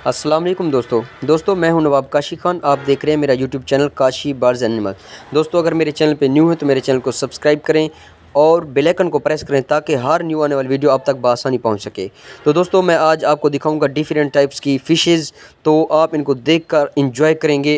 अस्सलाम वालेकुम दोस्तों मैं हूं नवाब काशी खान। आप देख रहे हैं मेरा YouTube channel Kashi birds animal. दोस्तों अगर मेरे चैनल पे न्यू है तो मेरे चैनल को सब्सक्राइब करें और बेल आइकन को प्रेस करें ताकि हर न्यू आने वाली वीडियो आप तक बआसानी पहुंच सके। तो दोस्तों मैं आज आपको दिखाऊंगा डिफरेंट टाइप्स की फ़िशेज़, तो आप इनको देख कर इंजॉय करेंगे।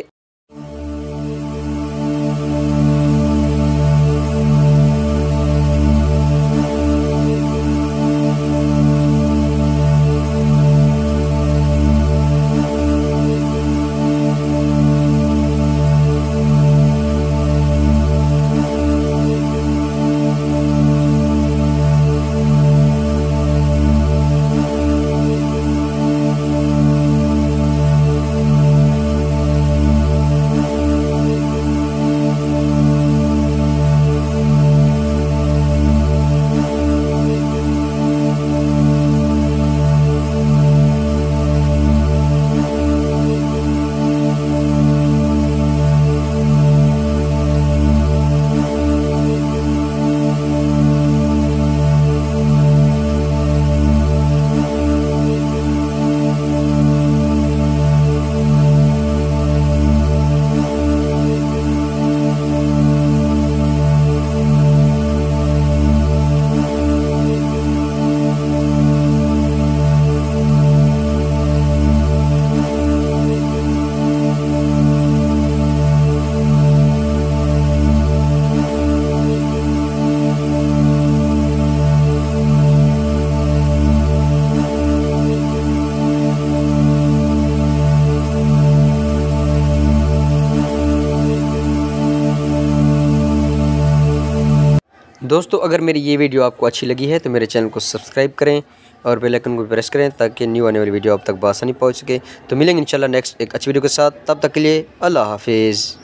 दोस्तों अगर मेरी ये वीडियो आपको अच्छी लगी है तो मेरे चैनल को सब्सक्राइब करें और बेल आइकन को प्रेस करें ताकि न्यू आने वाली वीडियो आप तक बआसानी पहुंच सके। तो मिलेंगे इंशाल्लाह नेक्स्ट एक अच्छी वीडियो के साथ। तब तक के लिए अल्लाह हाफिज़।